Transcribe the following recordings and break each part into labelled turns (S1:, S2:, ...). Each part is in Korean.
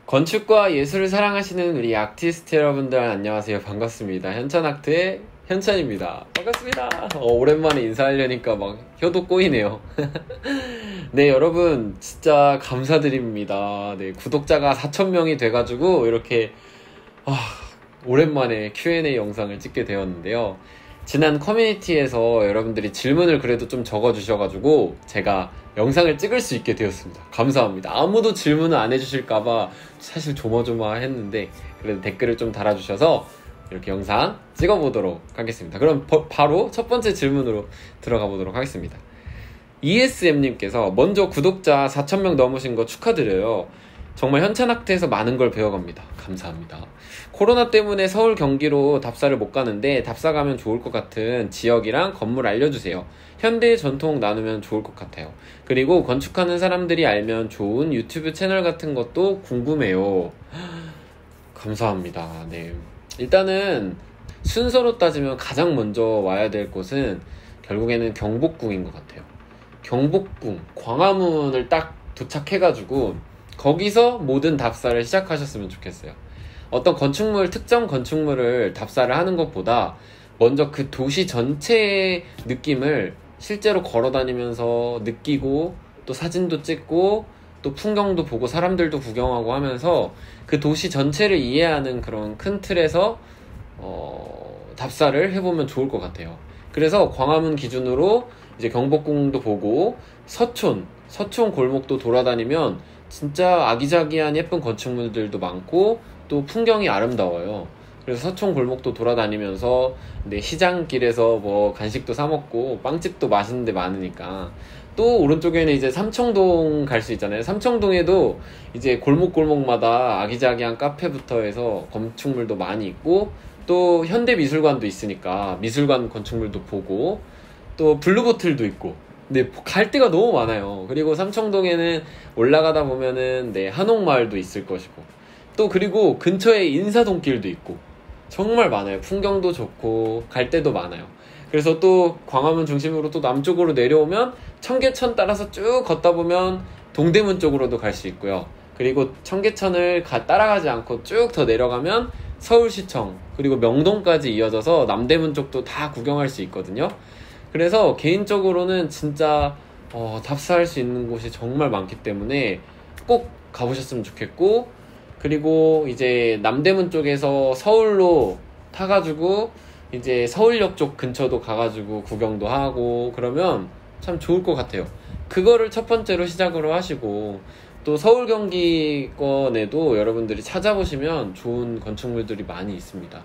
S1: 건축과 예술을 사랑하시는 우리 아티스트 여러분들 안녕하세요. 반갑습니다. 현찬아트의 현찬입니다. 반갑습니다. 오랜만에 인사하려니까 막 혀도 꼬이네요. 네, 여러분 진짜 감사드립니다. 네, 구독자가 4,000명이 돼가지고 이렇게 오랜만에 Q&A 영상을 찍게 되었는데요. 지난 커뮤니티에서 여러분들이 질문을 그래도 좀 적어주셔가지고 제가 영상을 찍을 수 있게 되었습니다. 감사합니다. 아무도 질문을 안 해주실까봐 사실 조마조마했는데 그래도 댓글을 좀 달아주셔서 이렇게 영상 찍어보도록 하겠습니다. 그럼 바로 첫 번째 질문으로 들어가 보도록 하겠습니다. ESM님께서 먼저 구독자 4,000명 넘으신 거 축하드려요. 정말 현찬아트에서 많은 걸 배워갑니다. 감사합니다. 코로나 때문에 서울 경기로 답사를 못 가는데 답사 가면 좋을 것 같은 지역이랑 건물 알려주세요. 현대 전통 나누면 좋을 것 같아요. 그리고 건축하는 사람들이 알면 좋은 유튜브 채널 같은 것도 궁금해요. 감사합니다. 네, 일단은 순서로 따지면 가장 먼저 와야 될 곳은 결국에는 경복궁인 것 같아요. 경복궁, 광화문을 딱 도착해가지고 거기서 모든 답사를 시작하셨으면 좋겠어요. 어떤 건축물, 특정 건축물을 답사를 하는 것보다 먼저 그 도시 전체의 느낌을 실제로 걸어 다니면서 느끼고 또 사진도 찍고 또 풍경도 보고 사람들도 구경하고 하면서 그 도시 전체를 이해하는 그런 큰 틀에서 답사를 해보면 좋을 것 같아요. 그래서 광화문 기준으로 이제 경복궁도 보고 서촌 골목도 돌아다니면 진짜 아기자기한 예쁜 건축물들도 많고 또 풍경이 아름다워요. 그래서 서촌 골목도 돌아다니면서 시장길에서 뭐 간식도 사 먹고 빵집도 맛있는 데 많으니까 또 오른쪽에는 이제 삼청동 갈 수 있잖아요. 삼청동에도 이제 골목골목마다 아기자기한 카페부터 해서 건축물도 많이 있고 또 현대미술관도 있으니까 미술관 건축물도 보고 또 블루보틀도 있고 네, 갈 데가 너무 많아요. 그리고 삼청동에는 올라가다 보면은 한옥마을도 있을 것이고 또 그리고 근처에 인사동길도 있고 정말 많아요. 풍경도 좋고 갈 데도 많아요. 그래서 또 광화문 중심으로 또 남쪽으로 내려오면 청계천 따라서 쭉 걷다 보면 동대문 쪽으로도 갈 수 있고요. 그리고 청계천을 따라가지 않고 쭉 더 내려가면 서울시청 그리고 명동까지 이어져서 남대문 쪽도 다 구경할 수 있거든요. 그래서 개인적으로는 진짜 답사할 수 있는 곳이 정말 많기 때문에 꼭 가보셨으면 좋겠고, 그리고 이제 남대문 쪽에서 서울로 타가지고 이제 서울역 쪽 근처도 가가지고 구경도 하고 그러면 참 좋을 것 같아요. 그거를 첫 번째로 시작으로 하시고 또 서울 경기권에도 여러분들이 찾아보시면 좋은 건축물들이 많이 있습니다.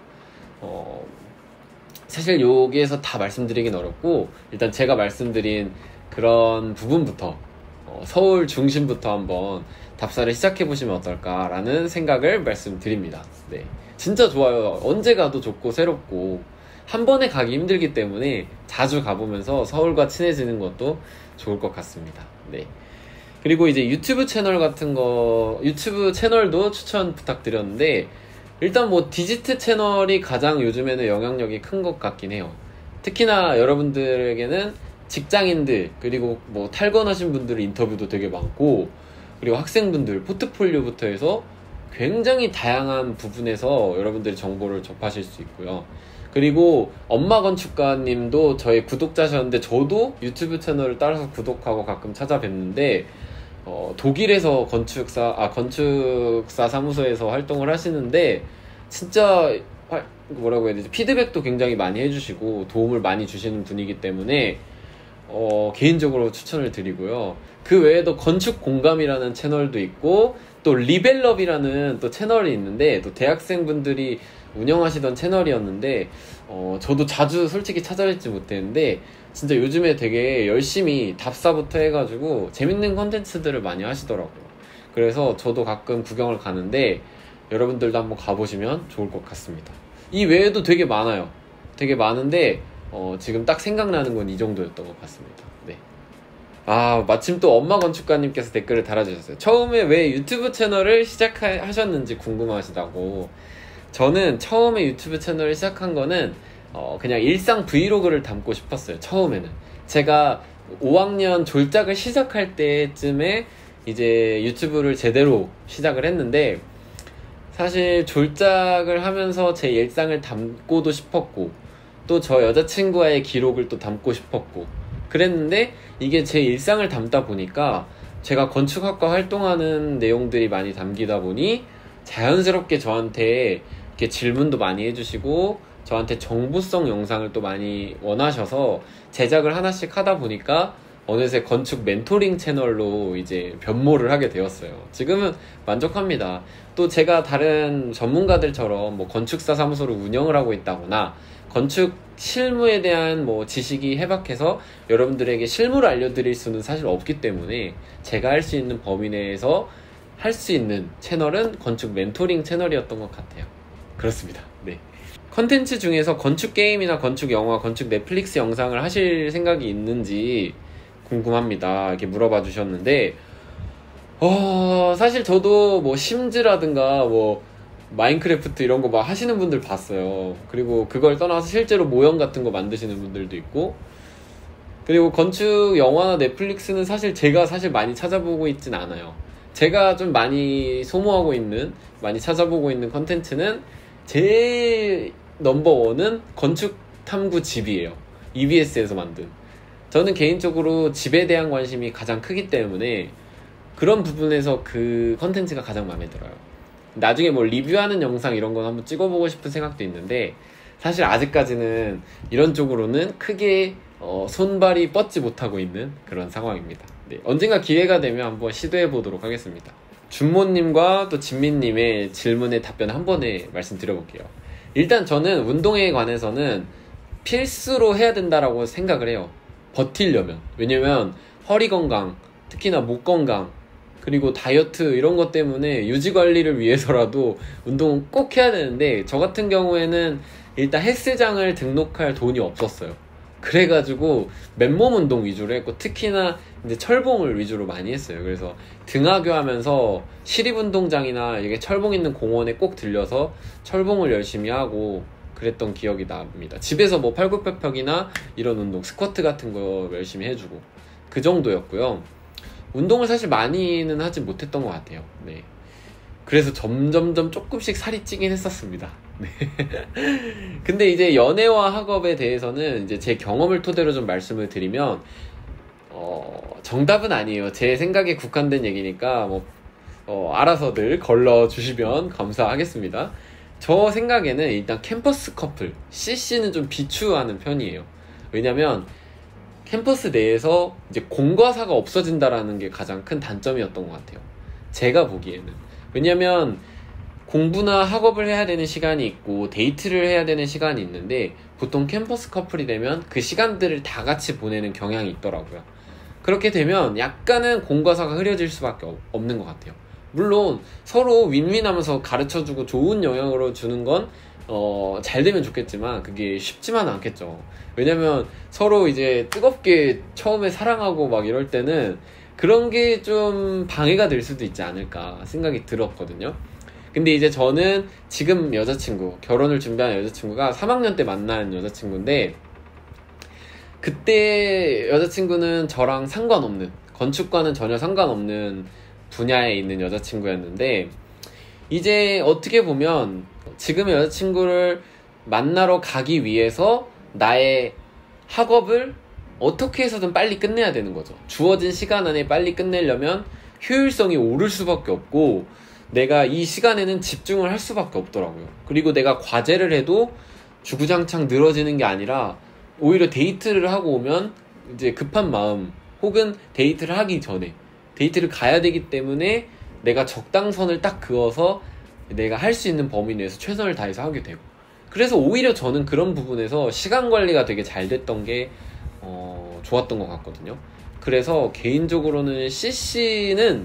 S1: 사실 여기에서 다 말씀드리긴 어렵고 일단 제가 말씀드린 그런 부분부터 서울 중심부터 한번 답사를 시작해보시면 어떨까라는 생각을 말씀드립니다. 네, 진짜 좋아요. 언제 가도 좋고 새롭고 한 번에 가기 힘들기 때문에 자주 가보면서 서울과 친해지는 것도 좋을 것 같습니다. 네. 그리고 이제 유튜브 채널 같은 거, 유튜브 채널도 추천 부탁드렸는데 일단 뭐 디지트 채널이 가장 요즘에는 영향력이 큰 것 같긴 해요. 특히나 여러분들에게는 직장인들 그리고 뭐 탈건하신 분들 인터뷰도 되게 많고 그리고 학생분들 포트폴리오부터 해서 굉장히 다양한 부분에서 여러분들이 정보를 접하실 수 있고요. 그리고 엄마 건축가님도 저희 구독자셨는데 저도 유튜브 채널을 따라서 구독하고 가끔 찾아뵙는데 독일에서 건축사 사무소에서 활동을 하시는데 진짜 뭐라고 해야 되지? 피드백도 굉장히 많이 해주시고 도움을 많이 주시는 분이기 때문에 개인적으로 추천을 드리고요. 그 외에도 건축공감이라는 채널도 있고 또 리벨럽이라는 또 채널이 있는데 또 대학생분들이 운영하시던 채널이었는데 저도 자주 솔직히 찾아뵙지 못했는데 진짜 요즘에 되게 열심히 답사부터 해가지고 재밌는 컨텐츠들을 많이 하시더라고요. 그래서 저도 가끔 구경을 가는데 여러분들도 한번 가보시면 좋을 것 같습니다. 이 외에도 되게 많아요. 되게 많은데 지금 딱 생각나는 건 이 정도였던 것 같습니다. 네. 마침 또 엄마 건축가님께서 댓글을 달아주셨어요. 처음에 왜 유튜브 채널을 시작하셨는지 궁금하시다고. 저는 처음에 유튜브 채널을 시작한 거는 그냥 일상 브이로그를 담고 싶었어요. 처음에는 제가 5학년 졸작을 시작할 때쯤에 이제 유튜브를 제대로 시작을 했는데, 사실 졸작을 하면서 제 일상을 담고도 싶었고, 또 저 여자친구와의 기록을 또 담고 싶었고, 그랬는데 이게 제 일상을 담다 보니까 제가 건축학과 활동하는 내용들이 많이 담기다 보니 자연스럽게 저한테 이렇게 질문도 많이 해주시고, 저한테 정보성 영상을 또 많이 원하셔서 제작을 하나씩 하다 보니까 어느새 건축 멘토링 채널로 이제 변모를 하게 되었어요. 지금은 만족합니다. 또 제가 다른 전문가들처럼 뭐 건축사 사무소를 운영을 하고 있다거나 건축 실무에 대한 뭐 지식이 해박해서 여러분들에게 실무를 알려드릴 수는 사실 없기 때문에 제가 할 수 있는 범위 내에서 할 수 있는 채널은 건축 멘토링 채널이었던 것 같아요. 그렇습니다. 네. 컨텐츠 중에서 건축 게임이나 건축 영화, 건축 넷플릭스 영상을 하실 생각이 있는지 궁금합니다. 이렇게 물어봐 주셨는데, 사실 저도 뭐 심즈라든가 뭐 마인크래프트 이런 거 막 하시는 분들 봤어요. 그리고 그걸 떠나서 실제로 모형 같은 거 만드시는 분들도 있고, 그리고 건축 영화나 넷플릭스는 사실 제가 많이 찾아보고 있진 않아요. 제가 좀 많이 소모하고 있는, 많이 찾아보고 있는 컨텐츠는 제일 넘버원은 건축 탐구 집이에요. EBS에서 만든. 저는 개인적으로 집에 대한 관심이 가장 크기 때문에 그런 부분에서 그 컨텐츠가 가장 마음에 들어요. 나중에 뭐 리뷰하는 영상 이런 건 한번 찍어보고 싶은 생각도 있는데, 사실 아직까지는 이런 쪽으로는 크게 손발이 뻗지 못하고 있는 그런 상황입니다. 네, 언젠가 기회가 되면 한번 시도해 보도록 하겠습니다. 준모님과 또 진민님의 질문에 답변 한 번에 말씀드려볼게요. 일단 저는 운동에 관해서는 필수로 해야 된다라고 생각을 해요. 버틸려면. 왜냐면 허리 건강, 특히나 목 건강, 그리고 다이어트 이런 것 때문에 유지 관리를 위해서라도 운동은 꼭 해야 되는데, 저 같은 경우에는 일단 헬스장을 등록할 돈이 없었어요. 그래가지고 맨몸 운동 위주로 했고, 특히나 이제 철봉을 위주로 많이 했어요. 그래서 등하교 하면서 시립운동장이나 이게 철봉 있는 공원에 꼭 들려서 철봉을 열심히 하고 그랬던 기억이 납니다. 집에서 뭐 팔굽혀펴기나 이런 운동, 스쿼트 같은 거 열심히 해주고 그 정도였고요. 운동을 사실 많이는 하지 못했던 것 같아요. 네. 그래서 점점점 조금씩 살이 찌긴 했었습니다. 네. 근데 이제 연애와 학업에 대해서는 이제 제 경험을 토대로 좀 말씀을 드리면, 정답은 아니에요. 제 생각에 국한된 얘기니까 알아서들 걸러주시면 감사하겠습니다. 저 생각에는 일단 캠퍼스 커플, CC는 좀 비추하는 편이에요. 왜냐면 캠퍼스 내에서 이제 공과사가 없어진다라는 게 가장 큰 단점이었던 것 같아요. 제가 보기에는. 왜냐면 공부나 학업을 해야 되는 시간이 있고 데이트를 해야 되는 시간이 있는데, 보통 캠퍼스 커플이 되면 그 시간들을 다 같이 보내는 경향이 있더라고요. 그렇게 되면 약간은 공과사가 흐려질 수밖에 없는 것 같아요. 물론 서로 윈윈하면서 가르쳐주고 좋은 영향으로 주는 건 잘 되면 좋겠지만 그게 쉽지만 않겠죠. 왜냐면 서로 이제 뜨겁게 처음에 사랑하고 막 이럴 때는 그런 게 좀 방해가 될 수도 있지 않을까 생각이 들었거든요. 근데 이제 저는 지금 여자친구, 결혼을 준비하는 여자친구가 3학년 때 만난 여자친구인데, 그때 여자친구는 저랑 상관없는, 건축과는 전혀 상관없는 분야에 있는 여자친구였는데, 이제 어떻게 보면 지금의 여자친구를 만나러 가기 위해서 나의 학업을 어떻게 해서든 빨리 끝내야 되는 거죠. 주어진 시간 안에 빨리 끝내려면 효율성이 오를 수밖에 없고, 내가 이 시간에는 집중을 할 수밖에 없더라고요. 그리고 내가 과제를 해도 주구장창 늘어지는 게 아니라 오히려 데이트를 하고 오면 이제 급한 마음, 혹은 데이트를 하기 전에 데이트를 가야 되기 때문에 내가 적당선을 딱 그어서 내가 할 수 있는 범위 내에서 최선을 다해서 하게 되고, 그래서 오히려 저는 그런 부분에서 시간 관리가 되게 잘 됐던 게 좋았던 것 같거든요. 그래서 개인적으로는 CC는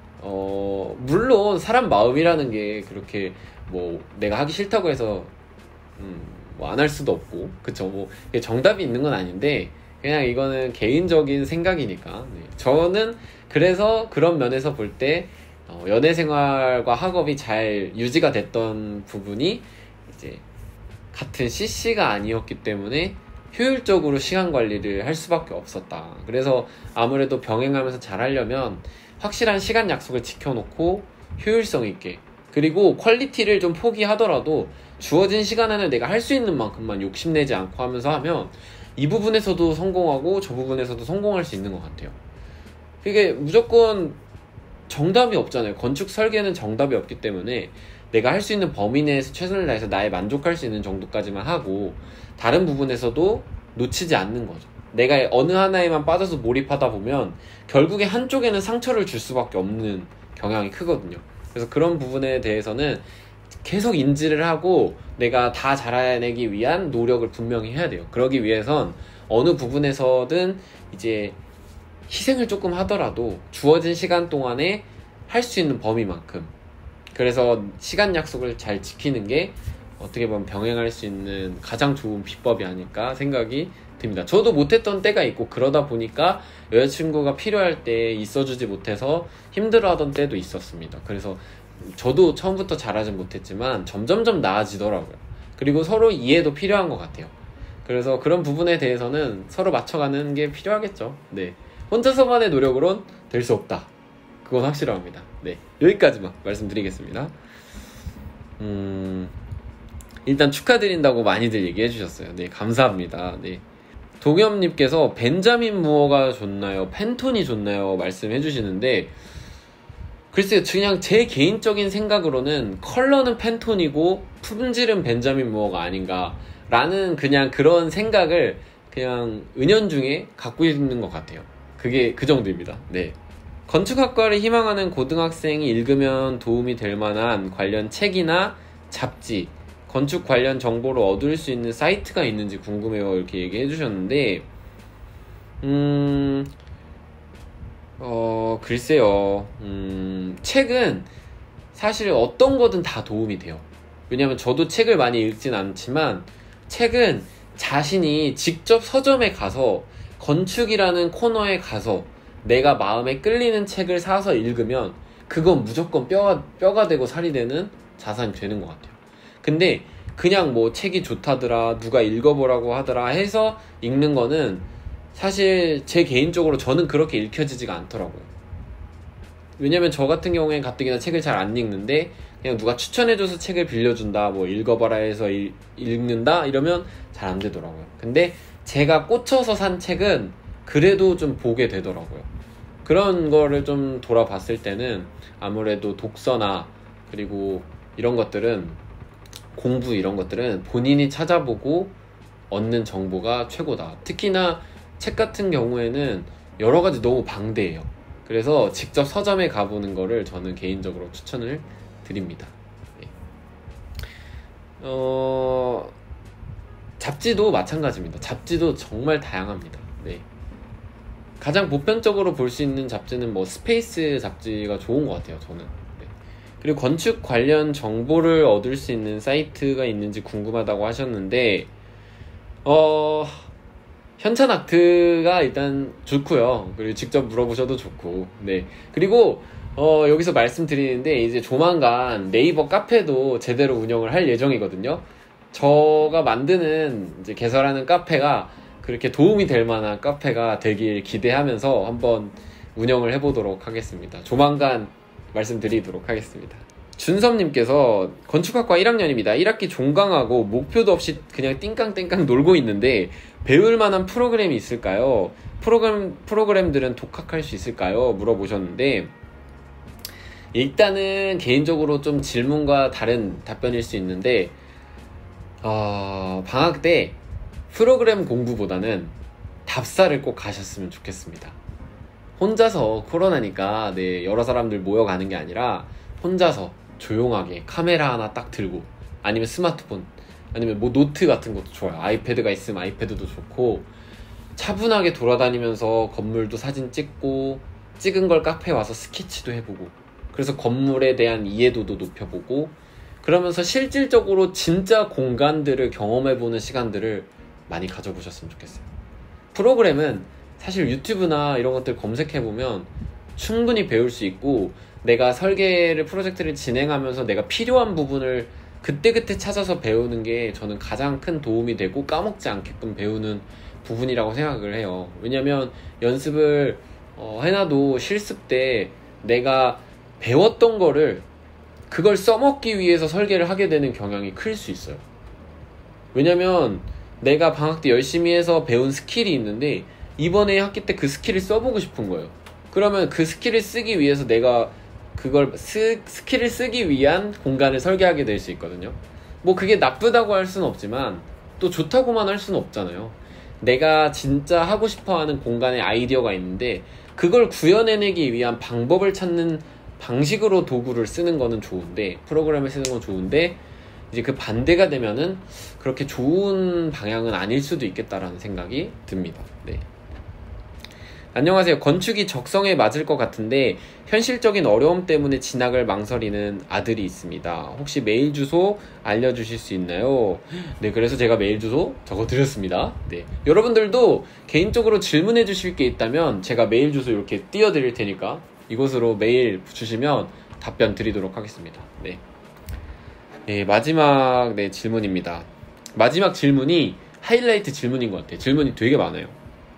S1: 물론 사람 마음이라는 게 그렇게 뭐 내가 하기 싫다고 해서 뭐 안 할 수도 없고, 그쵸, 뭐 정답이 있는 건 아닌데 그냥 이거는 개인적인 생각이니까. 네. 저는 그래서 그런 면에서 볼 때 연애 생활과 학업이 잘 유지가 됐던 부분이 이제 같은 CC가 아니었기 때문에 효율적으로 시간 관리를 할 수밖에 없었다. 그래서 아무래도 병행하면서 잘 하려면 확실한 시간 약속을 지켜놓고 효율성 있게, 그리고 퀄리티를 좀 포기하더라도 주어진 시간 안에 내가 할 수 있는 만큼만 욕심내지 않고 하면서 하면 이 부분에서도 성공하고 저 부분에서도 성공할 수 있는 것 같아요. 이게 무조건 정답이 없잖아요. 건축 설계는 정답이 없기 때문에 내가 할 수 있는 범위 내에서 최선을 다해서 나의 만족할 수 있는 정도까지만 하고 다른 부분에서도 놓치지 않는 거죠. 내가 어느 하나에만 빠져서 몰입하다 보면 결국에 한쪽에는 상처를 줄 수밖에 없는 경향이 크거든요. 그래서 그런 부분에 대해서는 계속 인지를 하고 내가 다 잘해내기 위한 노력을 분명히 해야 돼요. 그러기 위해선 어느 부분에서든 이제 희생을 조금 하더라도 주어진 시간 동안에 할 수 있는 범위만큼, 그래서 시간 약속을 잘 지키는 게 어떻게 보면 병행할 수 있는 가장 좋은 비법이 아닐까 생각이 듭니다. 저도 못했던 때가 있고 그러다 보니까 여자친구가 필요할 때 있어주지 못해서 힘들어하던 때도 있었습니다. 그래서 저도 처음부터 잘하진 못했지만 점점점 나아지더라고요. 그리고 서로 이해도 필요한 것 같아요. 그래서 그런 부분에 대해서는 서로 맞춰가는 게 필요하겠죠. 네, 혼자서만의 노력으론 될 수 없다, 그건 확실합니다. 네, 여기까지만 말씀드리겠습니다. 일단 축하드린다고 많이들 얘기해 주셨어요. 네, 감사합니다. 네, 동엽님께서 벤자민 무어가 좋나요? 펜톤이 좋나요? 말씀해 주시는데, 글쎄요, 그냥 제 개인적인 생각으로는 컬러는 펜톤이고 품질은 벤자민 무어가 아닌가 라는 그냥 그런 생각을 그냥 은연중에 갖고 있는 것 같아요. 그게 그 정도입니다. 네, 건축학과를 희망하는 고등학생이 읽으면 도움이 될 만한 관련 책이나 잡지, 건축 관련 정보를 얻을 수 있는 사이트가 있는지 궁금해요, 이렇게 얘기해 주셨는데, 글쎄요. 책은 사실 어떤 거든 다 도움이 돼요. 왜냐면 저도 책을 많이 읽진 않지만 책은 자신이 직접 서점에 가서 건축이라는 코너에 가서 내가 마음에 끌리는 책을 사서 읽으면 그건 무조건 뼈가 되고 살이 되는 자산이 되는 것 같아요. 근데 그냥 뭐 책이 좋다더라, 누가 읽어보라고 하더라 해서 읽는 거는 사실 제 개인적으로 저는 그렇게 읽혀지지가 않더라고요. 왜냐면 저 같은 경우엔 가뜩이나 책을 잘 안 읽는데 그냥 누가 추천해줘서 책을 빌려준다, 뭐 읽어봐라 해서 읽는다 이러면 잘 안 되더라고요. 근데 제가 꽂혀서 산 책은 그래도 좀 보게 되더라고요. 그런 거를 좀 돌아봤을 때는 아무래도 독서나 그리고 이런 것들은, 공부 이런 것들은 본인이 찾아보고 얻는 정보가 최고다. 특히나 책 같은 경우에는 여러 가지 너무 방대해요. 그래서 직접 서점에 가보는 거를 저는 개인적으로 추천을 드립니다. 네. 잡지도 마찬가지입니다. 잡지도 정말 다양합니다. 네. 가장 보편적으로 볼 수 있는 잡지는 뭐 스페이스 잡지가 좋은 것 같아요, 저는. 네. 그리고 건축 관련 정보를 얻을 수 있는 사이트가 있는지 궁금하다고 하셨는데, 현찬아트가 일단 좋고요. 그리고 직접 물어보셔도 좋고, 네. 그리고 여기서 말씀드리는데 이제 조만간 네이버 카페도 제대로 운영을 할 예정이거든요. 저가 만드는 이제 개설하는 카페가 그렇게 도움이 될 만한 카페가 되길 기대하면서 한번 운영을 해보도록 하겠습니다. 조만간 말씀드리도록 하겠습니다. 준섭님께서 건축학과 1학년입니다. 1학기 종강하고 목표도 없이 그냥 띵깡띵깡 놀고 있는데 배울 만한 프로그램이 있을까요? 프로그램들은 독학할 수 있을까요? 물어보셨는데, 일단은 개인적으로 좀 질문과 다른 답변일 수 있는데, 방학 때 프로그램 공부보다는 답사를 꼭 가셨으면 좋겠습니다. 혼자서 코로나니까 여러 사람들 모여가는 게 아니라 혼자서 조용하게 카메라 하나 딱 들고, 아니면 스마트폰, 아니면 뭐 노트 같은 것도 좋아요. 아이패드가 있으면 아이패드도 좋고, 차분하게 돌아다니면서 건물도 사진 찍고, 찍은 걸 카페에 와서 스케치도 해보고, 그래서 건물에 대한 이해도도 높여보고, 그러면서 실질적으로 진짜 공간들을 경험해보는 시간들을 많이 가져보셨으면 좋겠어요. 프로그램은 사실 유튜브나 이런 것들 검색해보면 충분히 배울 수 있고, 내가 설계를, 프로젝트를 진행하면서 내가 필요한 부분을 그때그때 찾아서 배우는 게 저는 가장 큰 도움이 되고 까먹지 않게끔 배우는 부분이라고 생각을 해요. 왜냐면 연습을 해놔도 실습 때 내가 배웠던 거를 그걸 써먹기 위해서 설계를 하게 되는 경향이 클 수 있어요. 왜냐면 내가 방학 때 열심히 해서 배운 스킬이 있는데 이번에 학기 때 그 스킬을 써보고 싶은 거예요. 그러면 그 스킬을 쓰기 위해서 내가 그걸 스킬을 쓰기 위한 공간을 설계하게 될 수 있거든요. 뭐 그게 나쁘다고 할 수는 없지만 또 좋다고만 할 수는 없잖아요. 내가 진짜 하고 싶어하는 공간에 아이디어가 있는데 그걸 구현해내기 위한 방법을 찾는 방식으로 도구를 쓰는 거는 좋은데, 프로그램을 쓰는 건 좋은데, 이제 그 반대가 되면은 그렇게 좋은 방향은 아닐 수도 있겠다라는 생각이 듭니다. 네. 안녕하세요. 건축이 적성에 맞을 것 같은데 현실적인 어려움 때문에 진학을 망설이는 아들이 있습니다. 혹시 메일 주소 알려주실 수 있나요? 네, 그래서 제가 메일 주소 적어드렸습니다. 네, 여러분들도 개인적으로 질문해 주실 게 있다면 제가 메일 주소 이렇게 띄워드릴 테니까 이곳으로 메일 주시면 답변 드리도록 하겠습니다. 네, 네, 마지막 질문입니다. 마지막 질문이 하이라이트 질문인 것 같아요. 질문이 되게 많아요.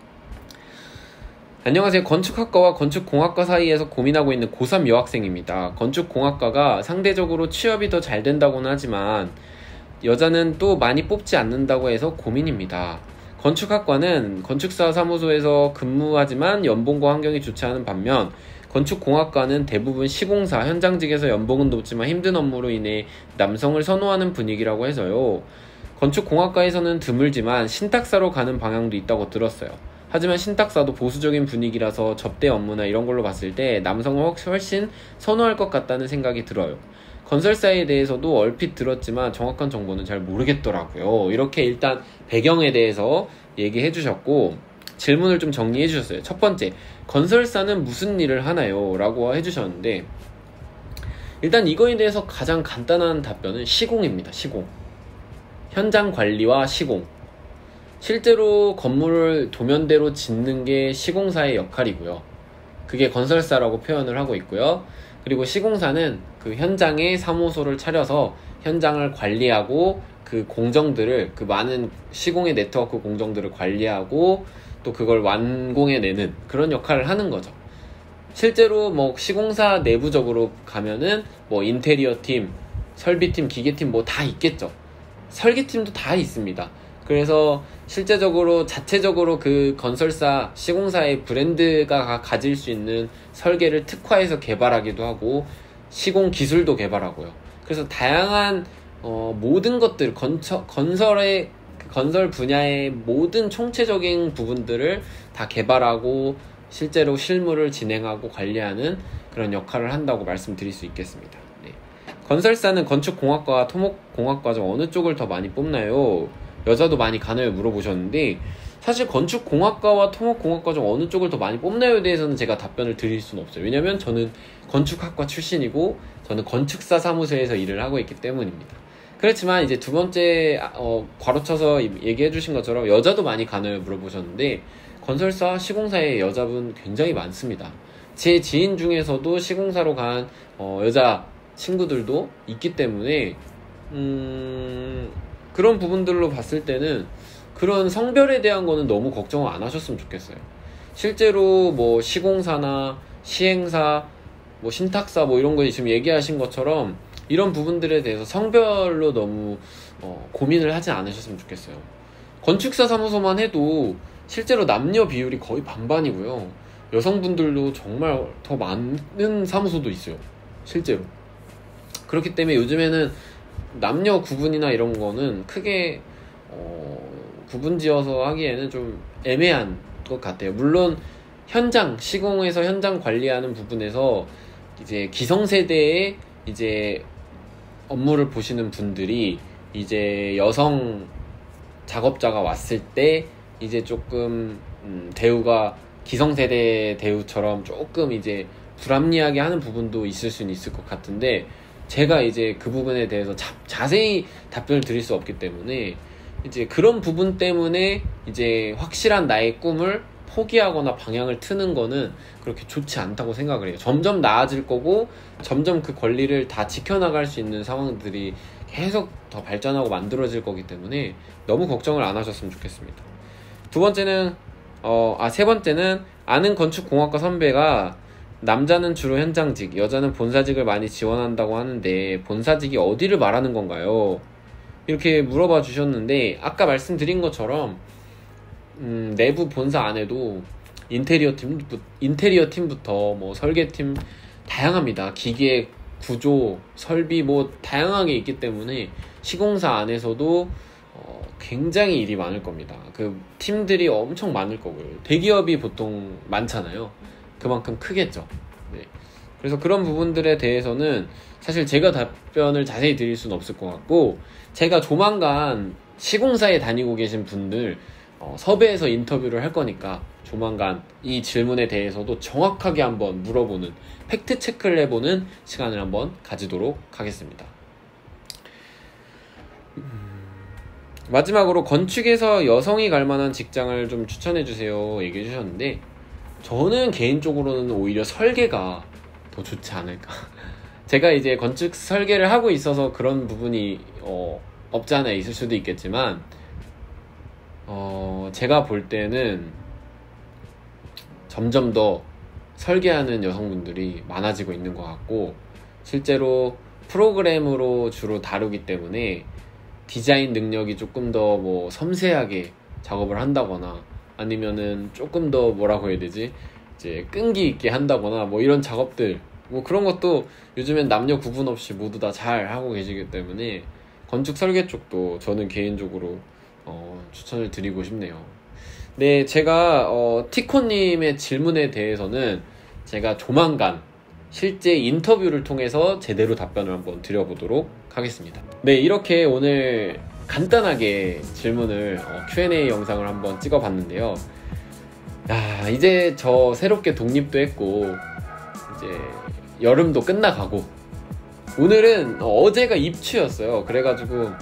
S1: 안녕하세요. 건축학과와 건축공학과 사이에서 고민하고 있는 고3 여학생입니다. 건축공학과가 상대적으로 취업이 더 잘 된다고는 하지만 여자는 또 많이 뽑지 않는다고 해서 고민입니다. 건축학과는 건축사 사무소에서 근무하지만 연봉과 환경이 좋지 않은 반면 건축공학과는 대부분 시공사, 현장직에서 연봉은 높지만 힘든 업무로 인해 남성을 선호하는 분위기라고 해서요. 건축공학과에서는 드물지만 신탁사로 가는 방향도 있다고 들었어요. 하지만 신탁사도 보수적인 분위기라서 접대 업무나 이런 걸로 봤을 때 남성을 훨씬 선호할 것 같다는 생각이 들어요. 건설사에 대해서도 얼핏 들었지만 정확한 정보는 잘 모르겠더라고요. 이렇게 일단 배경에 대해서 얘기해 주셨고 질문을 좀 정리해 주셨어요. 첫 번째, 건설사는 무슨 일을 하나요? 라고 해주셨는데 일단 이거에 대해서 가장 간단한 답변은 시공입니다. 시공. 현장 관리와 시공. 실제로 건물을 도면대로 짓는 게 시공사의 역할이고요. 그게 건설사라고 표현을 하고 있고요. 그리고 시공사는 그 현장에 사무소를 차려서 현장을 관리하고 그 공정들을, 그 많은 시공의 네트워크 공정들을 관리하고 또 그걸 완공해내는 그런 역할을 하는 거죠. 실제로 뭐 시공사 내부적으로 가면은 뭐 인테리어 팀, 설비팀, 기계팀 뭐 다 있겠죠. 설계팀도 다 있습니다. 그래서 실제적으로 자체적으로 그 건설사, 시공사의 브랜드가 가질 수 있는 설계를 특화해서 개발하기도 하고 시공 기술도 개발하고요. 그래서 다양한 모든 것들, 건설 분야의 모든 총체적인 부분들을 다 개발하고 실제로 실무를 진행하고 관리하는 그런 역할을 한다고 말씀드릴 수 있겠습니다. 네. 건설사는 건축공학과와 토목공학과 중 어느 쪽을 더 많이 뽑나요? 여자도 많이 가나요? 물어보셨는데 사실 건축공학과와 토목공학과 중 어느 쪽을 더 많이 뽑나요에 대해서는 제가 답변을 드릴 수는 없어요. 왜냐면 저는 건축학과 출신이고 저는 건축사 사무소에서 일을 하고 있기 때문입니다. 그렇지만 이제 두 번째 괄호쳐서 얘기해 주신 것처럼 여자도 많이 가나요? 물어보셨는데 건설사, 시공사에 여자분 굉장히 많습니다. 제 지인 중에서도 시공사로 간 여자 친구들도 있기 때문에 그런 부분들로 봤을 때는 그런 성별에 대한 거는 너무 걱정을 안 하셨으면 좋겠어요. 실제로 뭐 시공사나 시행사, 뭐 신탁사 뭐 이런 거 지금 얘기하신 것처럼 이런 부분들에 대해서 성별로 너무 고민을 하지 않으셨으면 좋겠어요. 건축사 사무소만 해도 실제로 남녀 비율이 거의 반반이고요. 여성분들도 정말 더 많은 사무소도 있어요. 실제로. 그렇기 때문에 요즘에는 남녀 구분이나 이런 거는 크게 구분지어서 하기에는 좀 애매한 것 같아요. 물론 현장, 시공에서 현장 관리하는 부분에서 이제 기성세대의 이제 업무를 보시는 분들이 이제 여성 작업자가 왔을 때 이제 조금 대우가 기성세대 대우처럼 조금 이제 불합리하게 하는 부분도 있을 수는 있을 것 같은데 제가 이제 그 부분에 대해서 자세히 답변을 드릴 수 없기 때문에 이제 그런 부분 때문에 이제 확실한 나의 꿈을 포기하거나 방향을 트는 거는 그렇게 좋지 않다고 생각을 해요. 점점 나아질 거고 점점 그 권리를 다 지켜나갈 수 있는 상황들이 계속 더 발전하고 만들어질 거기 때문에 너무 걱정을 안 하셨으면 좋겠습니다. 세 번째는 아는 건축공학과 선배가 남자는 주로 현장직, 여자는 본사직을 많이 지원한다고 하는데 본사직이 어디를 말하는 건가요? 이렇게 물어봐 주셨는데, 아까 말씀드린 것처럼 내부 본사 안에도 인테리어 팀부터 뭐 설계팀 다양합니다. 기계 구조, 설비 뭐 다양하게 있기 때문에 시공사 안에서도 굉장히 일이 많을 겁니다. 그 팀들이 엄청 많을 거고요. 대기업이 보통 많잖아요. 그만큼 크겠죠. 네. 그래서 그런 부분들에 대해서는 사실 제가 답변을 자세히 드릴 수는 없을 것 같고, 제가 조만간 시공사에 다니고 계신 분들 섭외해서 인터뷰를 할 거니까 조만간 이 질문에 대해서도 정확하게 한번 물어보는, 팩트 체크를 해보는 시간을 한번 가지도록 하겠습니다. 마지막으로 건축에서 여성이 갈 만한 직장을 좀 추천해 주세요 얘기해 주셨는데, 저는 개인적으로는 오히려 설계가 더 좋지 않을까. 제가 이제 건축 설계를 하고 있어서 그런 부분이 없지 않아 있을 수도 있겠지만, 제가 볼 때는 점점 더 설계하는 여성분들이 많아지고 있는 것 같고, 실제로 프로그램으로 주로 다루기 때문에 디자인 능력이 조금 더 뭐 섬세하게 작업을 한다거나, 아니면은 조금 더 뭐라고 해야 되지, 이제 끈기 있게 한다거나 뭐 이런 작업들, 뭐 그런 것도 요즘엔 남녀 구분 없이 모두 다 잘 하고 계시기 때문에 건축 설계 쪽도 저는 개인적으로 추천을 드리고 싶네요. 네, 제가 티코님의 질문에 대해서는 제가 조만간 실제 인터뷰를 통해서 제대로 답변을 한번 드려보도록 하겠습니다. 네, 이렇게 오늘 간단하게 질문을 Q&A 영상을 한번 찍어봤는데요. 야, 이제 저 새롭게 독립도 했고 이제 여름도 끝나가고, 오늘은 어제가 입추였어요. 그래가지고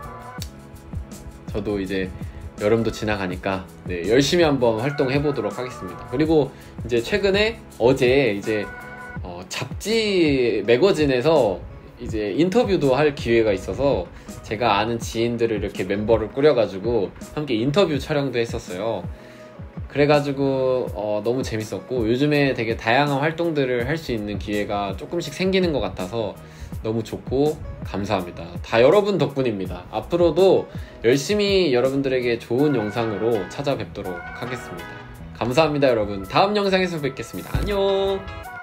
S1: 저도 이제 여름도 지나가니까 네, 열심히 한번 활동해보도록 하겠습니다. 그리고 이제 최근에 어제 이제 잡지 매거진에서 이제 인터뷰도 할 기회가 있어서 제가 아는 지인들을 이렇게 멤버를 꾸려가지고 함께 인터뷰 촬영도 했었어요. 그래가지고 너무 재밌었고, 요즘에 되게 다양한 활동들을 할 수 있는 기회가 조금씩 생기는 것 같아서 너무 좋고 감사합니다. 다 여러분 덕분입니다. 앞으로도 열심히 여러분들에게 좋은 영상으로 찾아뵙도록 하겠습니다. 감사합니다 여러분. 다음 영상에서 뵙겠습니다. 안녕.